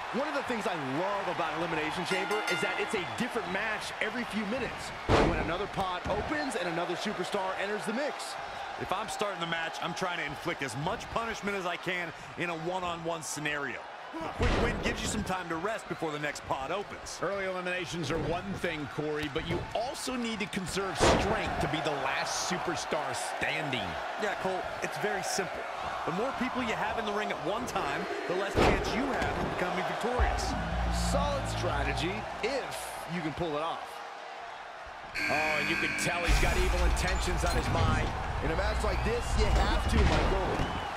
One of the things I love about Elimination Chamber is that it's a different match every few minutes. When another pot opens and another superstar enters the mix. If I'm starting the match, I'm trying to inflict as much punishment as I can in a one-on-one scenario. A quick win gives you some time to rest before the next pot opens. Early eliminations are one thing, Corey, but you also need to conserve strength to be the last superstar standing. Yeah, Cole, it's very simple. The more people you have in the ring at one time, the less chance you have of becoming victorious. Solid strategy if you can pull it off. Oh, and you can tell he's got evil intentions on his mind. In a match like this, you have to, Michael.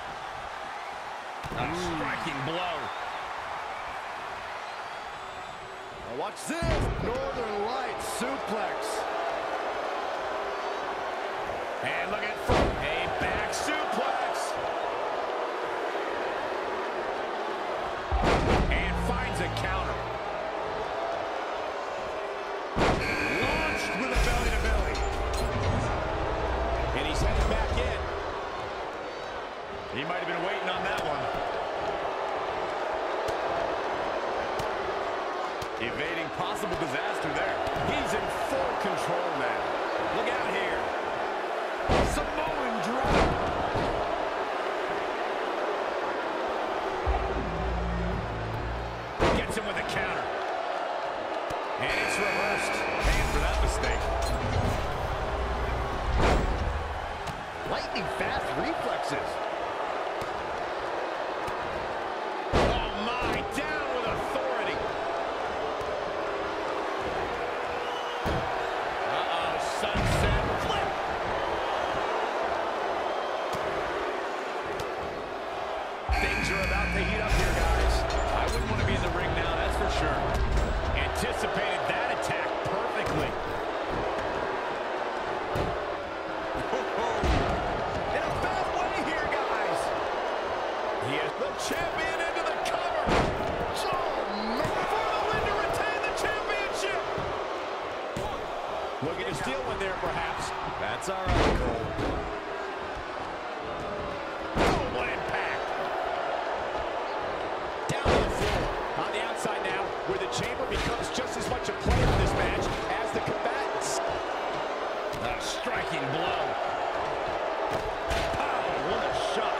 A striking blow. Now watch this. Northern Lights suplex. And look at a back suplex. And finds a counter. Launched with a belly-to-belly. And he's heading back in. He might have been waiting on that one. Evading possible disaster there. He's in full control now. Look out here. Samoan drop. Gets him with a counter. And it's reversed. Paying for that mistake. Lightning fast reflexes. Anticipated that attack perfectly. In a bad way here, guys. He is the champion into the cover. For the win to retain the championship. Looking to steal one there, perhaps. That's all right, Cole. Oh, what impact. Down to the floor. On the outside now, where the chamber becomes just as much a player in this match as the combatants. A striking blow. Oh, what a shot.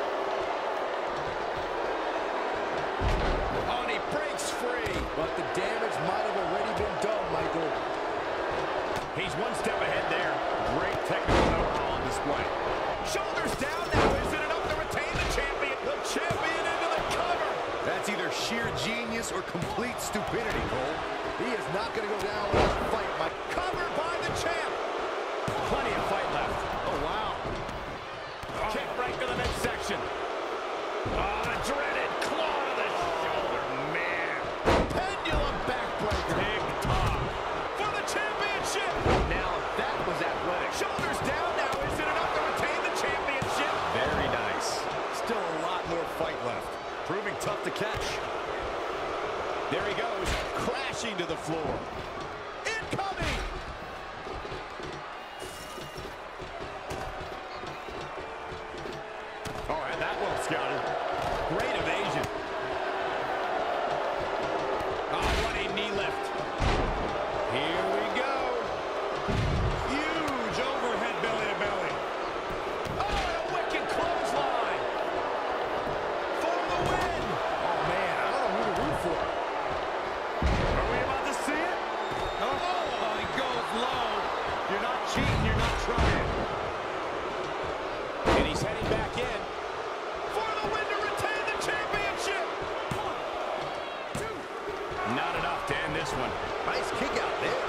Oh, and he breaks free. But the damage might have already been done, Michael. He's one step ahead there. Great technical know-how on display. Shoulders down now. Is it enough to retain the champion? The champion into the cover. That's either sheer genius or complete stupidity, Cole. He is not going to go down without a fight, Mike. Covered by the champ. Plenty of fight left. Oh, wow. Kick right to the midsection. Oh, the dreaded claw to the shoulder, man. Pendulum backbreaker. Big top. For the championship. Now, that was athletic. Shoulders down now. Is it enough to retain the championship? Very nice. Still a lot more fight left. Proving tough to catch. There he goes, crashing to the floor. Incoming! Oh, and that well scouted. Great evasion. Oh, what a knee lift. Here we go. Huge overhead belly-to-belly. Oh, and a wicked clothesline. For the win. Oh, man, I don't know who to root for. Are we about to see it? Oh, he goes low. You're not cheating, you're not trying. And he's heading back in. For the win to retain the championship. 1, 2. Not enough to end this one. Nice kick out there.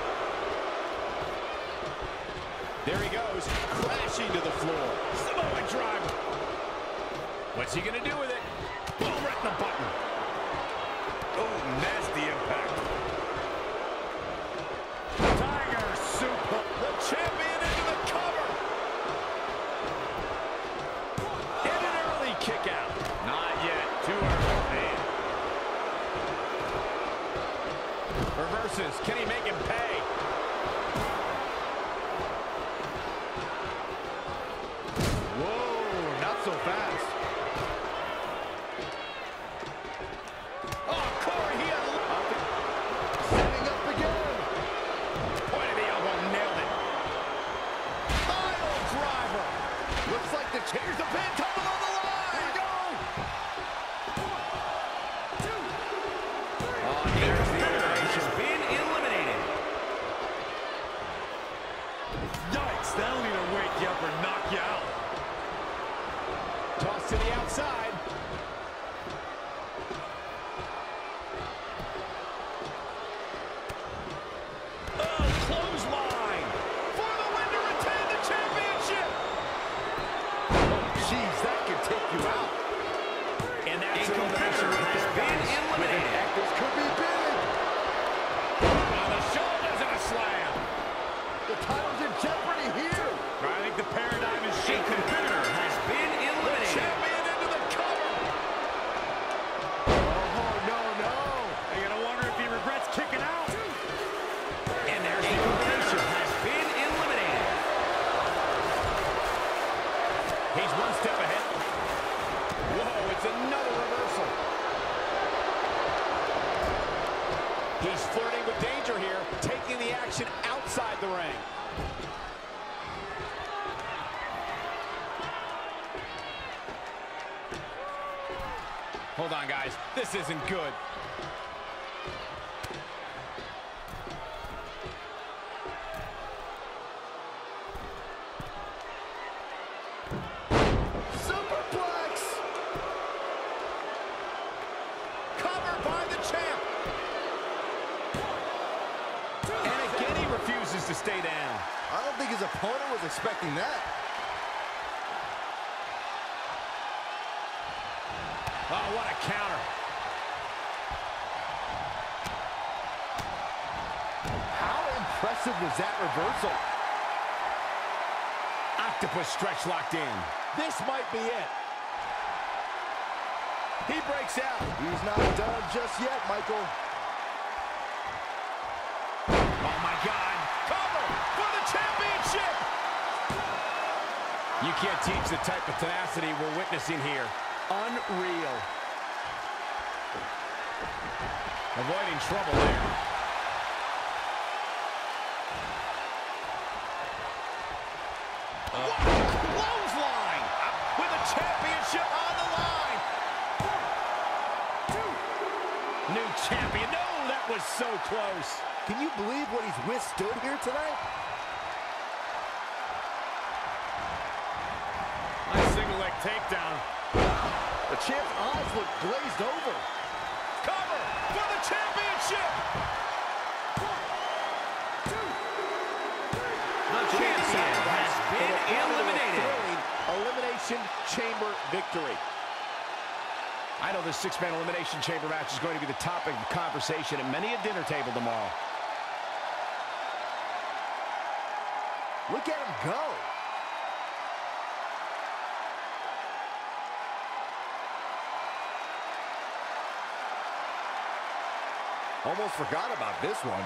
There he goes, crashing to the floor. Samoa driver. What's he gonna do with it? Boom, right in the button. Oh, nasty impact. Tiger super. The champion into the cover. And an early kick out. Not yet. Too early, man. Reverses. Can he make him pay? Whoa, not so fast. Oh, Corey. Looks like the here's the pin, tumble on the line. Here we go. Oh, there's the elimination. Been eliminated. Yikes, that'll either wake you up or knock you out. Toss to the outside. Oh, clothesline. For the win to retain the championship. Jeez, that could take you out. And that's an elimination has been eliminated. This could be big. On the shoulders and a slam. The title's in jeopardy here. I think the paradigm is A shifting. competitor has been eliminated. Champion into the cover. Oh, no, no. You're going to wonder if he regrets kicking out. And there's the competitor has been eliminated. He's one step ahead. Whoa, it's another reversal. He's flirting with danger here, taking the action outside the ring. Hold on, guys. This isn't good. Superplex. Covered by the champ. And again, he refuses to stay down. I don't think his opponent was expecting that. Oh, what a counter. How impressive was that reversal? Octopus stretch locked in. This might be it. He breaks out. He's not done just yet, Michael. Oh, my God. Cover for the championship. You can't teach the type of tenacity we're witnessing here. Unreal. Avoiding trouble there. Clothesline with a championship on the line. New champion. No, that was so close. Can you believe what he's withstood here tonight? Nice single leg takedown. The champ's eyes look glazed over. Cover for the championship. The champion has been eliminated. Elimination Chamber victory. I know this six-man elimination chamber match is going to be the topic of conversation at many a dinner table tomorrow. Look at him go. Almost forgot about this one.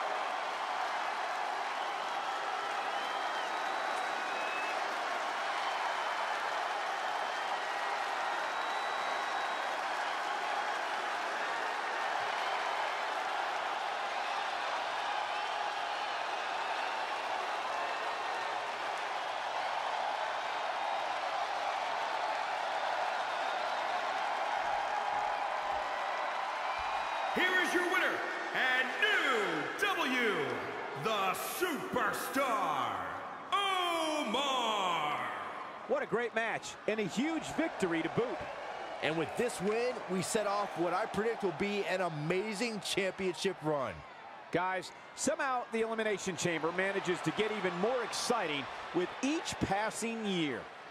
Here is your winner, and new the Superstar, Omar. What a great match, and a huge victory to boot. And with this win, we set off what I predict will be an amazing championship run. Guys, somehow the Elimination Chamber manages to get even more exciting with each passing year.